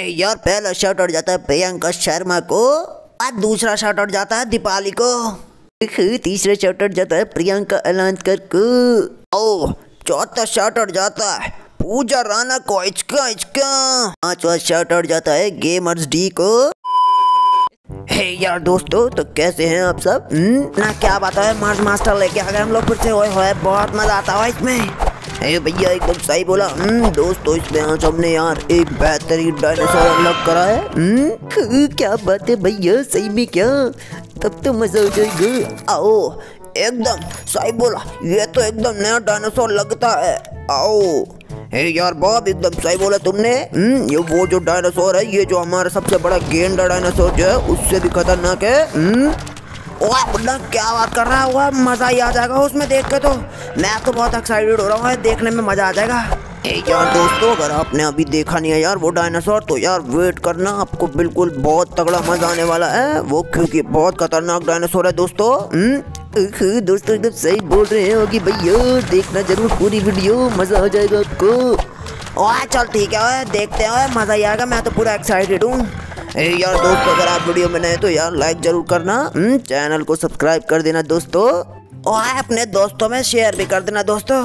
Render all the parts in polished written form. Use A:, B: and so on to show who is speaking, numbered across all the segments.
A: यार पहला shot out जाता है प्रियंका शर्मा को, आज दूसरा शॉट आउट जाता है दीपाली को, तीसरा शॉट आउट जाता है प्रियंका अलांकर को, ओ चौथा शॉट आउट जाता है पूजा राणा को, इचका इचका। पांचवा शॉट आउट जाता है गेमर्स डी को। हे यार दोस्तों, तो कैसे हैं आप सब? ना क्या बात है, मार्च मास्टर लेके आ गए हम लोग फिर से। ओए बहुत मजा आता है इसमें। हे भैया एकदम सही बोला। दोस्तों इसमें आज हमने यार एक बेहतरीन डायनासोर अनलॉक करा है। क्या बात है भैया, सही में क्या? तब तो मजा हो जाएगा। आओ एकदम सही बोला, ये तो एकदम नया डायनासोर लगता है। आओ हे यार बॉब एकदम सही बोला तुमने। ये वो जो डायनासोर है, ये जो हमारा सबसे बड़ा गेंडा डायनासोर जो है उससे भी खतरनाक है। ओए बुड्ढा क्या बात कर रहा है? हुआ मजा ही आ जाएगा उसमें देख के। तो मैं तो बहुत एक्साइटेड हो रहा हूँ, देखने में मजा आ जाएगा। यार दोस्तों, अगर आपने अभी देखा नहीं है यार वो डायनासोर, तो यार वेट करना, आपको बिल्कुल बहुत तगड़ा मजा आने वाला है वो, क्योंकि बहुत खतरनाक डायनासोर है दोस्तों। दोस्तों एकदम सही बोल रहे हैं कि भैया देखना जरूर पूरी वीडियो, मजा आ जाएगा आपको। ओए चल ठीक है, देखते हैं, मजा ही आएगा। मैं तो पूरा एक्साइटेड हूँ। यार दोस्तों, अगर आप वीडियो में नए तो यार लाइक जरूर करना, चैनल को सब्सक्राइब कर देना दोस्तों, और अपने दोस्तों में शेयर भी कर देना दोस्तों।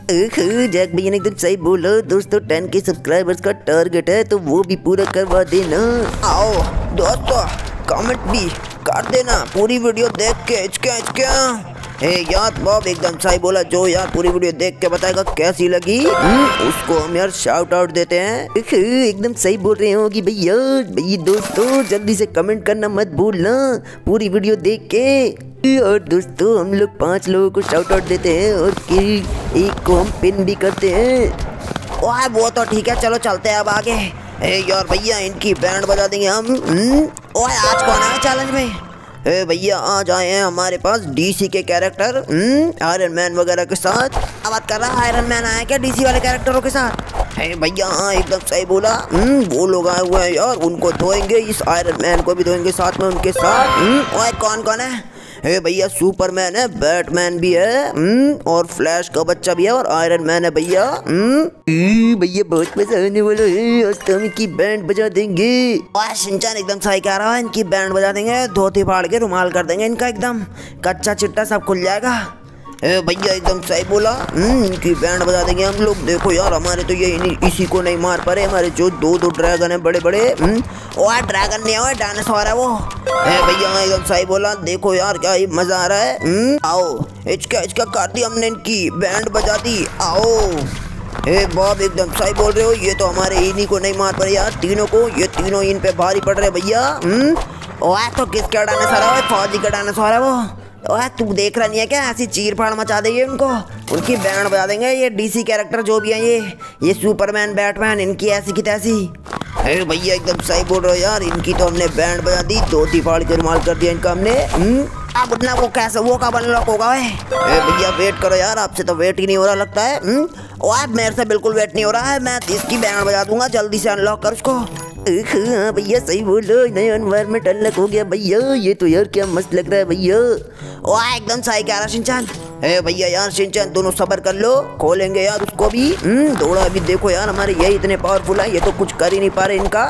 A: जैक भैया ने एकदम सही बोला दोस्तों, 10 के सब्सक्राइबर्स का टारगेट है, तो वो भी पूरा करवा देना। आओ दोस्तों कमेंट भी कर देना पूरी वीडियो देख के। इचका यार बॉब एकदम सही बोला, जो यार पूरी वीडियो देख के बताएगा कैसी लगी उसको हम यार शाउट आउट देते हैं। एकदम सही बोल रहे हो कि भैया दोस्तों जल्दी से कमेंट करना मत भूलना पूरी वीडियो देख के। और दोस्तों हम लोग 5 लोगों को शाउट आउट देते हैं और एक को हम पिन भी करते हैं। ओए वो तो ठीक है, चलो चलते हैं अब आगे। यार भैया इनकी बैंड बजा देंगे हम। ओए आज कौन है चैलेंज में? भैया आज आए हैं हमारे पास डीसी के कैरेक्टर, आयरन मैन वगैरह के साथ। अब बात कर रहा है आयरन मैन आया क्या डीसी वाले कैरेक्टरों के साथ? भैया हाँ एकदम सही बोला। वो लोग आए हुए हैं यार, उनको धोएंगे, इस आयरन मैन को भी धोएंगे साथ में उनके साथ। ओए कौन कौन है? भैया सुपरमैन है, बैटमैन भी है, और फ्लैश का बच्चा भी है, और आयरन मैन है भैया। भैया बहुत मजा आने वाला है, आज तो हम इनकी बैंड बजा देंगे। शिनचैन एकदम सही कह रहा है, इनकी बैंड बजा देंगे, धोती फाड़ के रुमाल कर देंगे इनका, एकदम कच्चा चिट्टा सब खुल जाएगा। भैया एकदम सही बोला, इनकी बैंड बजा देंगे हम लोग। देखो यार हमारे तो ये इसी को नहीं मार पा रहे, हमारे जो दो ड्रैगन है बड़े बड़े। ओए ड्रैगन नहीं है, डायनासोर है वो। भैया एकदम सही बोला, देखो यार क्या ही मजा आ रहा है। आओ इचका कर दी हमने, इनकी बैंड बजा दी। आओ बॉब एकदम सही बोल रहे हो, ये तो हमारे इन्हीं को नहीं मार पा रहे यार, तीनों को, ये तीनों इन पे भारी पड़ रहे भैया। ओए तो किसका डायनासोर है? फौजी का डायनासोर है वो। ओए तू देख रहा नहीं है क्या? ऐसी चीर फाड़ मचा देंगे उनको, उनकी बैंड बजा देंगे। ये डीसी कैरेक्टर जो भी है, ये सुपरमैन बैटमैन, इनकी ऐसी की तैसी। भैया एकदम सही बोल रहे हो यार, इनकी तो हमने बैंड बजा दी, धोती फाड़ के रुमाल कर दिया इनका हमने। अब उतना वो कैसे वो कब अनलॉक होगा? भैया वेट करो यार, आपसे तो वेट ही नहीं हो रहा लगता है। और मेरे से बिल्कुल वेट नहीं हो रहा है, मैं इसकी बैंड बजा दूंगा, जल्दी से अनलॉक कर उसको। हाँ भैया सही बोलो, नया एनवायरनमेंट अनलॉक हो गया भैया, ये तो यार क्या मस्त लग रहा है भैया। ओए एकदम सही कह रहा शिनचैन। भैया यार शिनचैन दोनों सब्र कर लो, खोलेंगे यार उसको भी। थोड़ा अभी देखो यार हमारे ये इतने पावरफुल है, ये तो कुछ कर ही नहीं पा रहे इनका।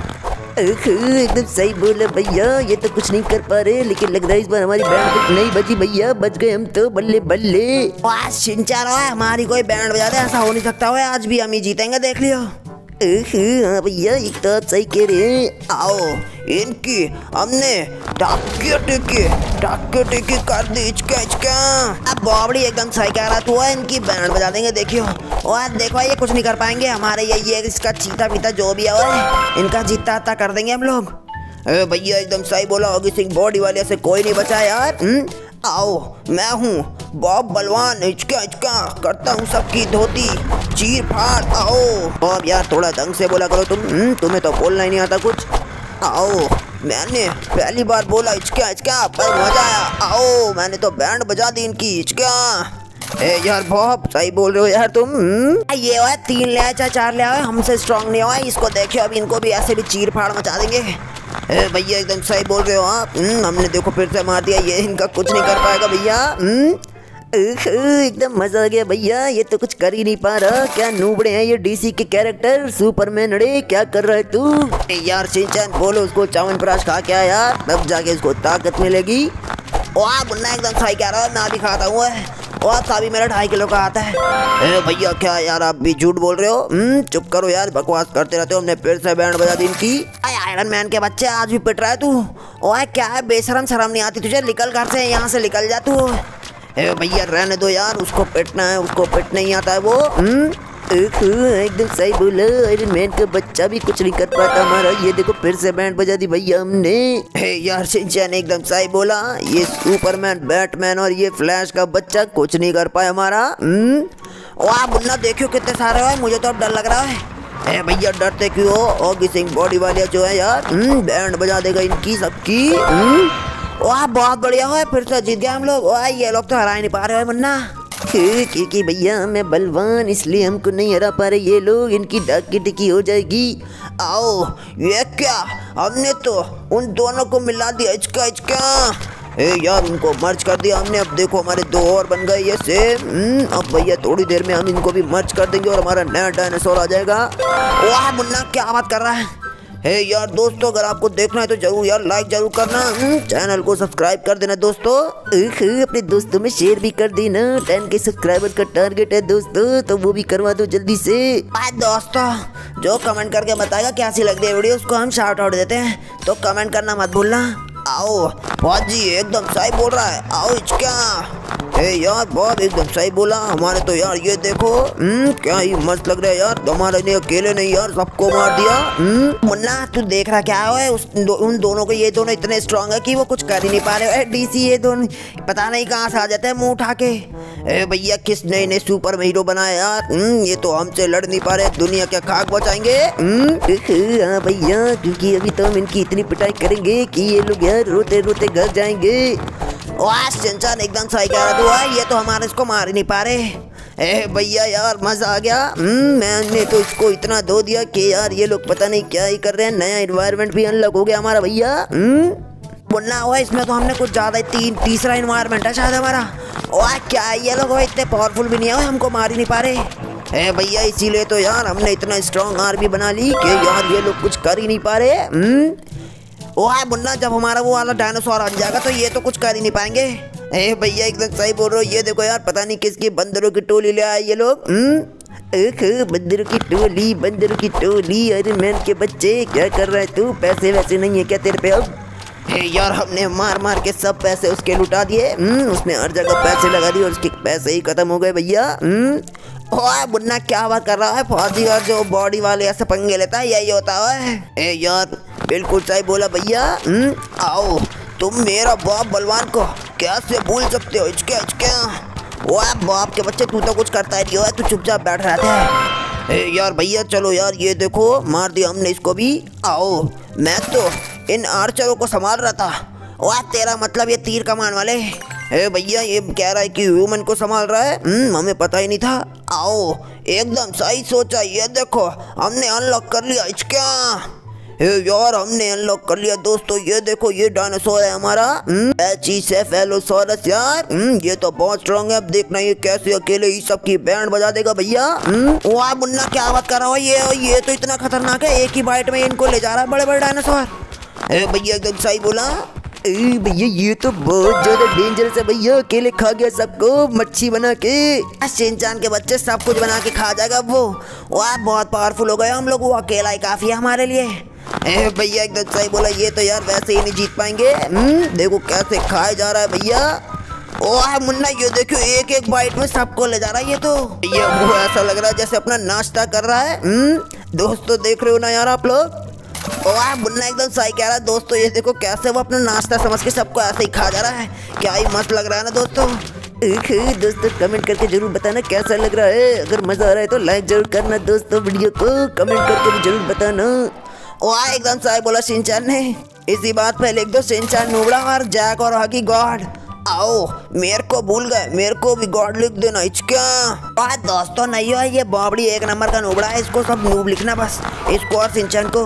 A: एकदम सही बोले भैया, ये तो कुछ नहीं कर पा रहे, लेकिन लग रहा है इस बार हमारी बैंड कुछ नहीं बची भैया, बच गए हम तो, बल्ले बल्ले। शिनचैन हमारी कोई बैंड बजा दे, ऐसा हो नहीं सकता है, आज भी हम ही जीतेंगे देख लियो। हाँ भैया एक तो आप सही कह रहे हैं। आओ इनकी हमने टाके टेके कर दी। इचका अब बॉबड़ी एकदम सही कह रहा तू है, इनकी बैंड बजा देंगे देखियो। और देखो ये कुछ नहीं कर पाएंगे हमारे, ये इसका चीता पीता जो भी है इनका जीता कर देंगे हम लोग। भैया एकदम सही बोला, होगी सिंह बॉडी वाले से कोई नहीं बचा यार। आओ मैं हूँ बॉब बलवान, इचका करता हूँ सबकी धोती चीर फाड़। आओ बॉब यार थोड़ा ढंग से बोला करो तुम, तुम्हें तो बोलना ही नहीं आता कुछ। आओ मैंने पहली बार बोला इचका पर मजा आया। आओ मैंने तो बैंड बजा दी इनकी। इचका यार बहुत सही बोल रहे हो यार तुम। ये हो 3 ले आए चाहे 4 ले आए, हमसे स्ट्रांग नहीं हुआ, इसको देखियो अभी इनको भी ऐसे भी चीर फाड़ मचा देंगे। भैया एकदम सही बोल रहे हो आप। हमने देखो फिर से मार दिया, ये इनका कुछ नहीं कर पाएगा भैया। एकदम मजा आ गया भैया, ये तो कुछ कर ही नहीं पा रहा। क्या नूबड़े हैं ये डीसी के कैरेक्टर। सुपरमैन, अरे क्या कर रहा है तू यार। शिनचैन बोलो उसको च्यवनप्राश खा के आ यार, तब जाके उसको ताकत मिलेगी। वाह मुन्ना एकदम सही कह रहा है, मैं भी खाता हूँ। और साभी मेरा 2.5 किलो का आता है। भैया क्या यार आप भी झूठ बोल रहे हो। चुप करो यार, बकवास करते रहते हो। हमने फिर से बैंड बजा दी इनकी। आयरन मैन के बच्चे आज भी पिट रहा है तू। ओए क्या है बेशरम, शर्म नहीं आती तुझे। निकल घर से, यहाँ से निकल जा तू। भैया रहने दो यार, उसको पिटना है, उसको पिट नहीं आता है वो। एकदम सही बोला, आयरन मैन का बच्चा भी कुछ नहीं कर पाता हमारा। ये देखो फिर से बैंड बजा दी भैया हमने। यार शिनचैन एकदम सही बोला, ये सुपरमैन, बैटमैन और ये फ्लैश का बच्चा कुछ नहीं कर पाया हमारा। वाह मुन्ना देखियो कितने सारे हैं, मुझे तो अब डर लग रहा है। भैया डरते क्यों हो, ऑगी सिंह बॉडी वाले जो है यार, बैंड बजा देगा इनकी सबकी। वाह बहुत बढ़िया है, फिर से जीत गए हम लोग। वाह ये लोग तो हरा ही नहीं पा रहे हैं मुन्ना। क्योंकि भैया मैं बलवान, इसलिए हमको नहीं हरा पा रहे ये लोग। इनकी डाक की टिकी हो जाएगी। आओ ये क्या, हमने तो उन दोनों को मिला दिया। इचका इचका यार उनको मर्ज कर दिया हमने। अब देखो हमारे 2 और बन गए ये सेम। अब भैया थोड़ी देर में हम इनको भी मर्ज कर देंगे और हमारा नया डायनासोर आ जाएगा। वाह मुन्ना क्या बात कर रहा है। यार दोस्तों अगर आपको देखना है तो जरूर यार लाइक जरूर करना, चैनल को सब्सक्राइब कर देना दोस्तों। अपने दोस्तों में शेयर भी कर देना। 10 के सब्सक्राइबर का टारगेट है दोस्तों, तो वो भी करवा दो जल्दी से। दोस्तों जो कमेंट करके बताएगा कैसी लग रही है वीडियो, उसको हम शाउट आउट देते हैं, तो कमेंट करना मत भूलना। आओ फौजी एकदम सही बोल रहा है। आओ क्या यार बॉब एकदम सही बोला हमारे तो यार। ये देखो क्या ही मस्त लग रहा है यार। हमारे ने अकेले नहीं यार सबको मार दिया। मुन्ना तू देख रहा क्या है उन दोनों को। ये दोनों इतने स्ट्रांग है कि वो कुछ कर ही नहीं पा रहे। डीसी ये दोनों पता नहीं कहाँ से आ जाते हैं मुंह उठा के। भैया किस नए नए सुपर हीरो बनाए यार। ये तो हमसे लड़ नहीं पा रहे, दुनिया क्या खाक बचाएंगे। हाँ भैया क्योंकि अभी तो हम इनकी इतनी पिटाई करेंगे कि ये लोग यार रोते रोते घर जाएंगे। वाह शिनचैन एकदम सही कह रहा तू। ये तो हमारे इसको मार ही नहीं पा रहे। भैया यार मजा आ गया। मैंने तो इसको इतना धो दिया कि यार ये लोग पता नहीं क्या ही कर रहे हैं। नया एनवायरनमेंट भी अनलॉक हो गया हमारा भैया। मुन्ना हुआ इसमें तो हमने कुछ ज्यादा तीसरा एनवायरनमेंट है शायद हमारा। वाह क्या ये लोग इतने पावरफुल भी नहीं है, हमको मार ही नहीं पा रहे। भैया इसीलिए तो यार हमने इतना स्ट्रॉन्ग आर्मी बना ली कि यार ये लोग कुछ कर ही नहीं पा रहे। वाह मुन्ना जब हमारा वो वाला डायनासोर आ जाएगा तो ये तो कुछ कर ही नहीं पाएंगे। भैया एकदम सही बोल रहे हो। ये देखो यार पता नहीं किसकी बंदरों की टोली ले आए ये लोग। बंदरों की टोली, बंदरों की टोली। आयरन मैन के बच्चे क्या कर रहा है तू। पैसे वैसे नहीं है क्या तेरे पे अब। यार हमने मार मार के सब पैसे उसके लुटा दिए। उसने हर जगह पैसे लगा दिए और उसके पैसे ही खत्म हो गए भैया। ओए मुन्ना क्या बात कर रहा है। फौजी और जो बॉडी वाले ऐसे पंगे लेता है यही होता है। यार बिल्कुल सही बोला भैया। आओ तुम मेरा बाप बलवान को कैसे भूल सकते हो। वाह बाप के बच्चे तू तो कुछ करता ही नहीं हो, तू चुपचाप बैठ रहा था। यार भैया चलो यार ये देखो मार दिया हमने इसको भी। आओ मैं तो इन आर्चरों को संभाल रहा था। वाह तेरा मतलब ये तीर कमान वाले। भैया ये कह रहा है कि ह्यूमन को संभाल रहा है। हमें पता ही नहीं था। आओ एकदम सही सोचा। ये देखो हमने अनलॉक कर लिया। यार हमने अनलॉक कर लिया दोस्तों। ये देखो ये डायनासोर है हमारा ब्रैचियोसेफेलोसॉरस यार। ये तो बहुत स्ट्रांग है। अब देखना ये कैसे अकेले ही सबकी बैंड बजा देगा भैया। वाह मुन्ना क्या बात कर रहा हो। ये तो इतना खतरनाक है, एक ही बाइट में इनको ले जा रहा है बड़े बड़े डायनासोर। भैया एकदम सही बोला। भैया ये तो बहुत ज्यादा डेंजरस है भैया। अकेले खा गया सबको मच्छी बना के। शिनचैन के बच्चे सब कुछ बना के खा जाएगा वो। वाह बहुत पावरफुल हो गए हम लोग। वो अकेला ही काफी है हमारे लिए। भैया एकदम सही बोला। ये तो यार वैसे ही नहीं जीत पाएंगे। देखो कैसे खाया जा रहा है भैया। ओह मुन्ना ये देखो एक एक बाइट में सबको ले जा रहा है। ये तो ये वो ऐसा लग रहा है जैसे अपना नाश्ता कर रहा है। दोस्तों देख रहे हो ना यार आप लोग। ओह मुन्ना एकदम सही कह रहा है दोस्तों। ये देखो कैसे वो अपना नाश्ता समझ के सबको ऐसे ही खा जा रहा है। क्या ही मस्त लग रहा है ना दोस्तों। दोस्तों कमेंट करके जरूर बताना कैसा लग रहा है। अगर मजा आ रहा है तो लाइक जरूर करना दोस्तों। वीडियो को कमेंट करके भी जरूर बताना। वाह एकदम सही बोला शिनचैन ने। इसी बात पे लिख दो शिनचैन नूबड़ा और जैक और हगी गॉड। आओ मेरे को भूल गए, मेरे को भी गॉड लिख देना। वाह दोस्तों नहीं हो ये बावड़ी एक नंबर का नूबड़ा है। इसको सब नूब लिखना बस, इसको और शिनचैन को।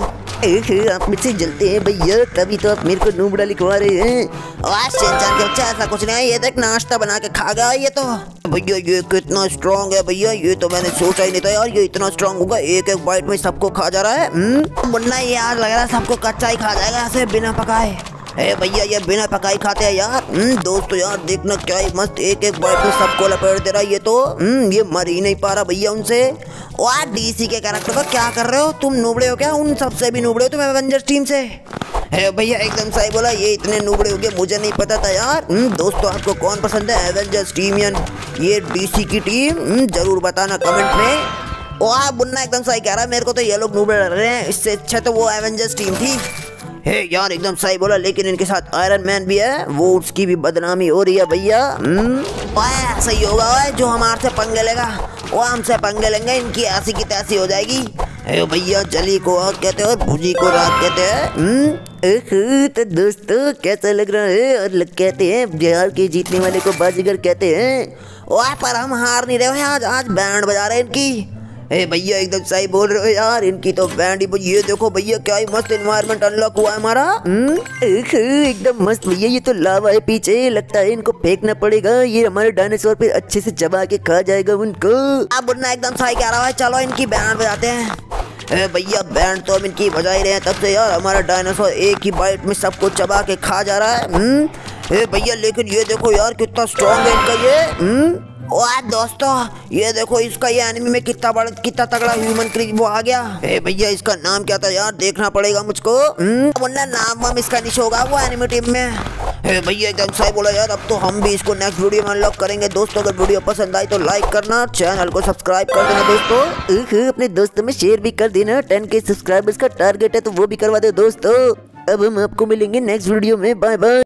A: आप मुझसे जलते हैं भैया, तभी तो आप मेरे को नूबड़ा लिखवा रहे हैं। आज शिनचैन के बच्चा ऐसा कुछ नहीं है, ये देख नाश्ता बना के खा गया ये तो। भैया ये कितना स्ट्रांग है भैया, ये तो मैंने सोचा ही नहीं था यार ये इतना स्ट्रांग होगा, एक एक बाइट में सबको खा जा रहा है। मुन्ना ये आज लग रहा है सबको कच्चा ही खा जाएगा ऐसे बिना पकाए। भैया ये बिना पकाई खाते हैं यार। दोस्तों यार देखना क्या ही मस्त, एक एक बाइट में सबको लपेट दे रहा है ये तो। ये मर ही नहीं पा रहा भैया उनसे। और डीसी के कैरेक्टर का क्या कर रहे हो तुम, नूबड़े हो क्या? उन सबसे भी नूबड़े हो तुम एवेंजर्स टीम से। भैया एकदम सही बोला, ये इतने नूबड़े हो गए मुझे नहीं पता था यार। दोस्तों आपको कौन पसंद है, एवेंजर्स टीम या ये डीसी की टीम? जरूर बताना कमेंट में। वाह मुन्ना एकदम सही कह रहा है, मेरे को तो ये लोग नूबड़े लग रहे हैं, इससे अच्छा तो वो एवेंजर्स टीम थी। यार एकदम सही बोला, लेकिन इनके साथ आयरन मैन भी है, वो उसकी भी बदनामी हो रही है भैया। सही होगा जो हमारे से पंगे लेगा वो हमसे पंगे लेंगे, इनकी ऐसी की तैसी हो जाएगी। भैया जली को आग कहते हैं और भुजी को राग कहते हैं। तो दोस्तों कैसा लग रहा है? और कहते हैं बिहार के जीतने वाले को बाजीगर कहते हैं। पर हम हार नहीं रहे हैं, आज बैंड बजा रहे हैं इनकी। भैया एकदम सही बोल रहे हो यार, इनकी तो बैंड ही। ये देखो भैया क्या ही मस्त एनवायरनमेंट अनलॉक हुआ है हमारा। एकदम मस्त भैया, ये तो लावा है पीछे, लगता है इनको फेंकना पड़ेगा, ये हमारे डायनासोर पे अच्छे से चबा के खा जाएगा उनको। अब मुन्ना एकदम सही कह रहा है, चलो इनकी बैंड बजाते हैं। भैया बैंड तो हम इनकी बजा ही रहे हैं तब से यार, हमारा डायनासोर एक ही बाइट में सबको चबा के खा जा रहा है। भैया लेकिन ये देखो यार कितना स्ट्रॉन्ग है इनका ये। वाह दोस्तों ये देखो इसका ये एनिमी में कितना तगड़ा ह्यूमन क्रीज वो आ गया। भैया इसका नाम क्या था यार, देखना पड़ेगा मुझको। वरना नाम वाम इसका नहीं होगा वो एनिमी टीम में। भैया एकदम सही बोला यार, अब तो हम भी इसको नेक्स्ट वीडियो में अनलॉक करेंगे। दोस्तों अगर वीडियो पसंद आई तो लाइक करना, चैनल को सब्सक्राइब कर देना दोस्तों। अपने दोस्तों में शेयर भी कर देना, 10K सब्सक्राइबर्स का टारगेट है तो वो भी करवा दो दोस्तों। अब हम आपको मिलेंगे नेक्स्ट वीडियो में, बाय बाय।